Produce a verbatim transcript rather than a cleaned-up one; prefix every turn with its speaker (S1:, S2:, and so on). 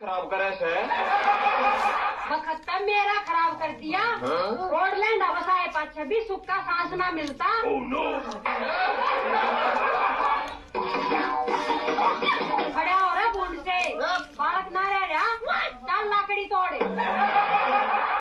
S1: खराब करे से
S2: वक्त मेरा खराब कर दिया। रोडलैंड बसाए पाछे भी सुख का सांस ना मिलता।
S1: oh, no.